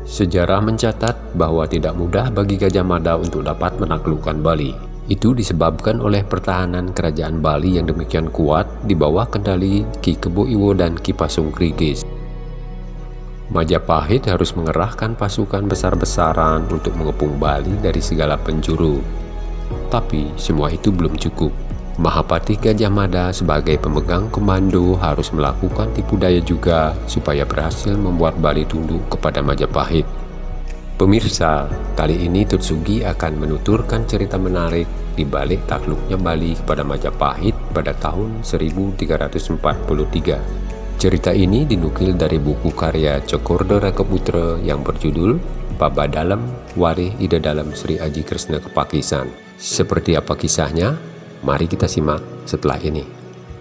Sejarah mencatat bahwa tidak mudah bagi Gajah Mada untuk dapat menaklukkan Bali. Itu disebabkan oleh pertahanan kerajaan Bali yang demikian kuat di bawah kendali Ki Kebo Iwo dan Ki Pasungkringgis. Majapahit harus mengerahkan pasukan besar-besaran untuk mengepung Bali dari segala penjuru. Tapi semua itu belum cukup. Mahapati Gajah Mada sebagai pemegang komando harus melakukan tipu daya juga supaya berhasil membuat Bali tunduk kepada Majapahit. Pemirsa, kali ini Tutsugi akan menuturkan cerita menarik di balik takluknya Bali kepada Majapahit pada tahun 1343. Cerita ini dinukil dari buku karya Cokordo Rakaputra yang berjudul Paba Dalam Warih Ida Dalam Sri Aji Kresna Kepakisan. Seperti apa kisahnya? Mari kita simak setelah ini.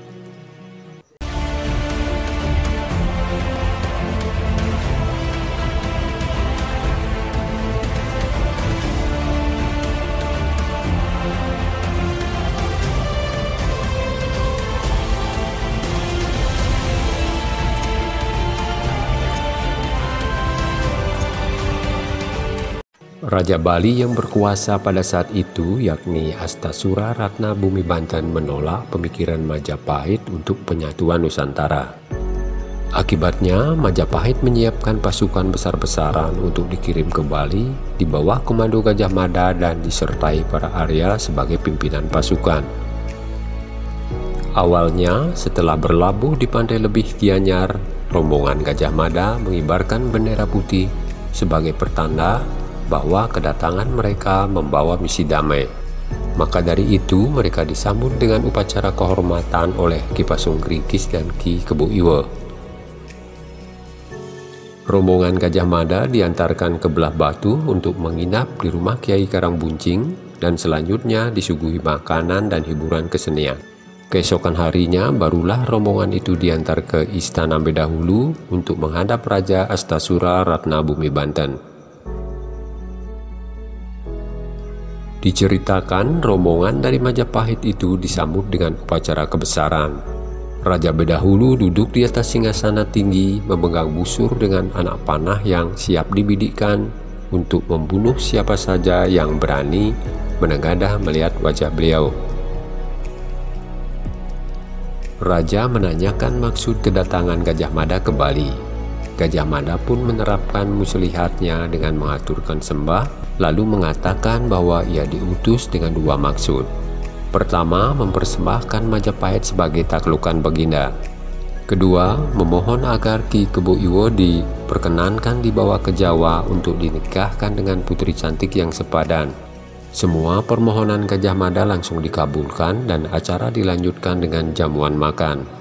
Raja Bali yang berkuasa pada saat itu, yakni Astasura Ratna Bumi Banten, menolak pemikiran Majapahit untuk penyatuan Nusantara. Akibatnya, Majapahit menyiapkan pasukan besar-besaran untuk dikirim ke Bali di bawah komando Gajah Mada dan disertai para Arya sebagai pimpinan pasukan. Awalnya, setelah berlabuh di Pantai Lebih Gianyar, rombongan Gajah Mada mengibarkan bendera putih sebagai pertanda bahwa kedatangan mereka membawa misi damai. Maka dari itu mereka disambut dengan upacara kehormatan oleh Ki Pasungkringgis dan Ki Kebo Iwo. Rombongan Gajah Mada diantarkan ke Belah Batu untuk menginap di rumah Kiai Karangbuncing dan selanjutnya disuguhi makanan dan hiburan kesenian. Keesokan harinya barulah rombongan itu diantar ke Istana Bedahulu untuk menghadap Raja Astasura Ratna Bumi Banten. Diceritakan rombongan dari Majapahit itu disambut dengan upacara kebesaran. Raja Bedahulu duduk di atas singgasana tinggi memegang busur dengan anak panah yang siap dibidikkan untuk membunuh siapa saja yang berani menengadah melihat wajah beliau. Raja menanyakan maksud kedatangan Gajah Mada ke Bali. Gajah Mada pun menerapkan muslihatnya dengan mengaturkan sembah, lalu mengatakan bahwa ia diutus dengan dua maksud. Pertama, mempersembahkan Majapahit sebagai taklukan Baginda. Kedua, memohon agar Ki Kebo Iwo diperkenankan dibawa ke Jawa untuk dinikahkan dengan putri cantik yang sepadan. Semua permohonan Gajah Mada langsung dikabulkan dan acara dilanjutkan dengan jamuan makan.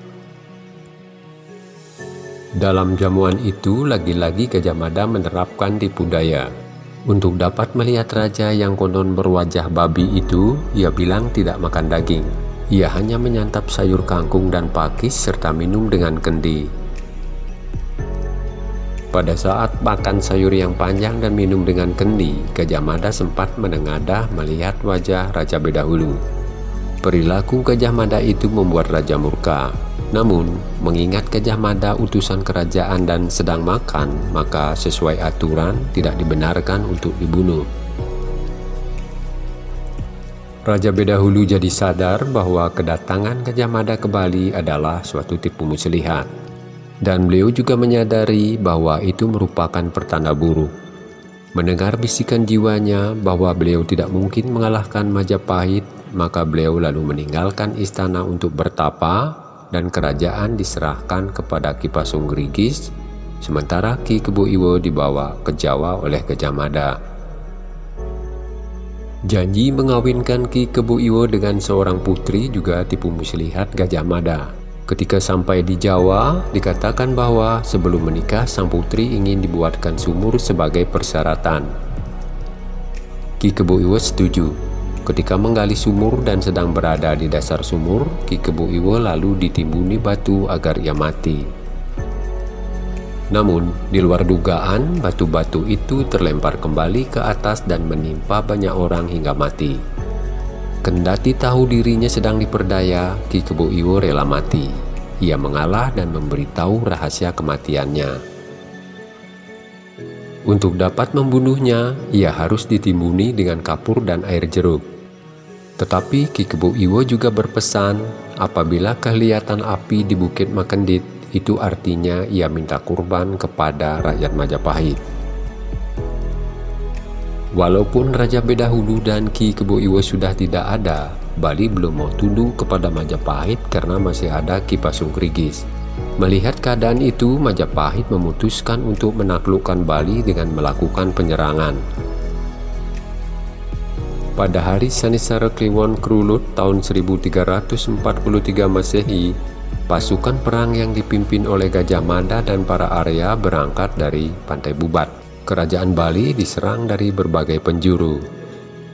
Dalam jamuan itu, lagi-lagi Gajah Mada menerapkan tipu daya. Untuk dapat melihat raja yang konon berwajah babi itu, ia bilang tidak makan daging. Ia hanya menyantap sayur kangkung dan pakis serta minum dengan kendi. Pada saat makan sayur yang panjang dan minum dengan kendi, Gajah Mada sempat menengadah melihat wajah Raja Bedahulu. Perilaku Gajah Mada itu membuat raja murka. Namun, mengingat Gajah Mada utusan kerajaan dan sedang makan, maka sesuai aturan tidak dibenarkan untuk dibunuh. Raja Bedahulu jadi sadar bahwa kedatangan Gajah Mada ke Bali adalah suatu tipu muslihat. Dan beliau juga menyadari bahwa itu merupakan pertanda buruk. Mendengar bisikan jiwanya bahwa beliau tidak mungkin mengalahkan Majapahit, maka beliau lalu meninggalkan istana untuk bertapa, dan kerajaan diserahkan kepada Ki Pasungkringgis, sementara Ki Kebo Iwo dibawa ke Jawa oleh Gajah Mada. Janji mengawinkan Ki Kebo Iwo dengan seorang putri juga tipu muslihat Gajah Mada. Ketika sampai di Jawa, dikatakan bahwa sebelum menikah sang putri ingin dibuatkan sumur sebagai persyaratan. Ki Kebo Iwo setuju. Ketika menggali sumur dan sedang berada di dasar sumur, Ki Kebo Iwo lalu ditimbuni batu agar ia mati. Namun, di luar dugaan, batu-batu itu terlempar kembali ke atas dan menimpa banyak orang hingga mati. Kendati tahu dirinya sedang diperdaya, Ki Kebo Iwo rela mati. Ia mengalah dan memberitahu rahasia kematiannya. Untuk dapat membunuhnya, ia harus ditimbuni dengan kapur dan air jeruk. Tetapi Ki Kebo Iwo juga berpesan, apabila kelihatan api di Bukit Makendit, itu artinya ia minta kurban kepada rakyat Majapahit. Walaupun Raja Bedahulu dan Ki Kebo Iwo sudah tidak ada, Bali belum mau tunduk kepada Majapahit karena masih ada Ki Pasungkrigis. Melihat keadaan itu, Majapahit memutuskan untuk menaklukkan Bali dengan melakukan penyerangan. Pada hari Sanisara Kliwon Krulut tahun 1343 Masehi, pasukan perang yang dipimpin oleh Gajah Mada dan para Arya berangkat dari Pantai Bubat. Kerajaan Bali diserang dari berbagai penjuru.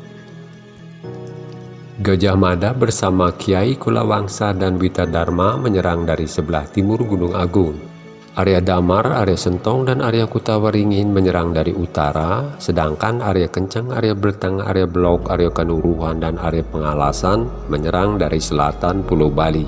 Gajah Mada bersama Kiai Kulawangsa dan Witadharma menyerang dari sebelah timur Gunung Agung. Arya Damar, Arya Sentong, dan Arya Kutawaringin menyerang dari utara, sedangkan Arya Kencang, Arya Bertang, Arya Blok, Arya Kanuruhan, dan Arya Pengalasan menyerang dari selatan Pulau Bali.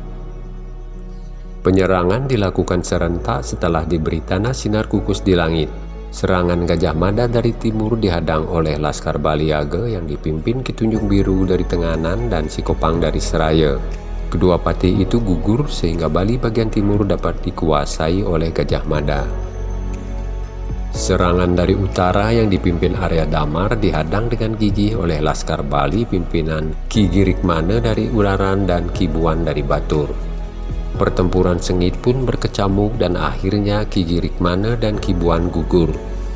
Penyerangan dilakukan serentak setelah diberi tanda sinar kukus di langit. Serangan Gajah Mada dari timur dihadang oleh Laskar Baliage yang dipimpin Ki Tunjung Biru dari Tenganan dan Sikopang dari Seraya. Kedua patih itu gugur sehingga Bali bagian timur dapat dikuasai oleh Gajah Mada. Serangan dari utara yang dipimpin Arya Damar dihadang dengan gigih oleh Laskar Bali pimpinan Ki Girikmana dari Ularan dan Ki Buan dari Batur. Pertempuran sengit pun berkecamuk dan akhirnya Ki Girikmana dan Ki Buan gugur.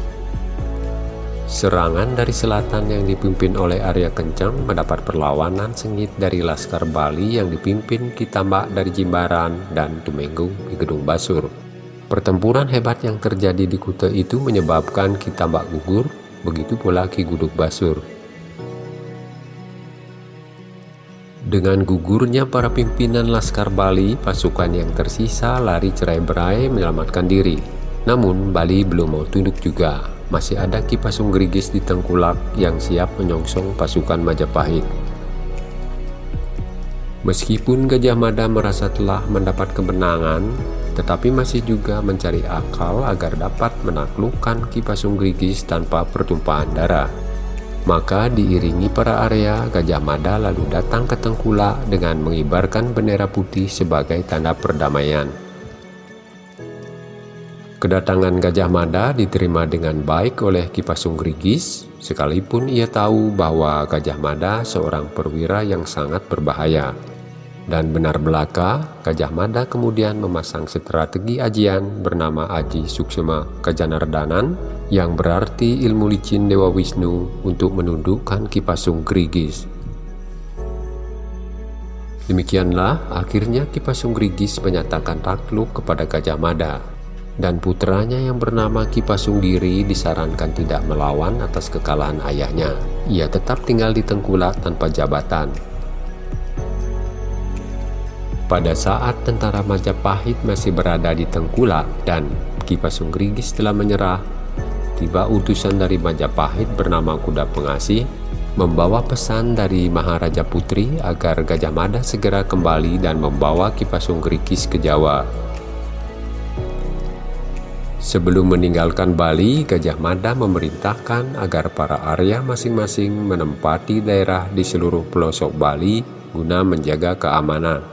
Serangan dari selatan yang dipimpin oleh Arya Kencang mendapat perlawanan sengit dari Laskar Bali yang dipimpin Ki Tambak dari Jimbaran dan Tumenggung di Gedung Basur. Pertempuran hebat yang terjadi di Kuta itu menyebabkan Ki Tambak gugur, begitu pula Ki Guduk Basur. Dengan gugurnya para pimpinan Laskar Bali, pasukan yang tersisa lari cerai-berai menyelamatkan diri. Namun Bali belum mau tunduk juga. Masih ada Ki Pasungkrigis di Tengkulak yang siap menyongsong pasukan Majapahit. Meskipun Gajah Mada merasa telah mendapat kemenangan, tetapi masih juga mencari akal agar dapat menaklukkan Ki Pasungkrigis tanpa pertumpahan darah. Maka diiringi para Arya, Gajah Mada lalu datang ke Tengkulak dengan mengibarkan bendera putih sebagai tanda perdamaian. Kedatangan Gajah Mada diterima dengan baik oleh Ki Pasungkrigis, sekalipun ia tahu bahwa Gajah Mada seorang perwira yang sangat berbahaya. Dan benar belaka, Gajah Mada kemudian memasang strategi ajian bernama Aji Suksema Kajanardanan yang berarti ilmu licin Dewa Wisnu untuk menundukkan Ki Pasungkrigis. Demikianlah akhirnya Ki Pasungkrigis menyatakan takluk kepada Gajah Mada, dan putranya yang bernama Ki Pasunggiri disarankan tidak melawan atas kekalahan ayahnya. Ia tetap tinggal di Tengkulak tanpa jabatan. Pada saat tentara Majapahit masih berada di Tengkulak dan Ki Pasungkrigis telah menyerah, tiba utusan dari Majapahit bernama Kuda Pengasih membawa pesan dari Maharaja Putri agar Gajah Mada segera kembali dan membawa Ki Pasungkrigis ke Jawa. Sebelum meninggalkan Bali, Gajah Mada memerintahkan agar para Arya masing-masing menempati daerah di seluruh pelosok Bali guna menjaga keamanan.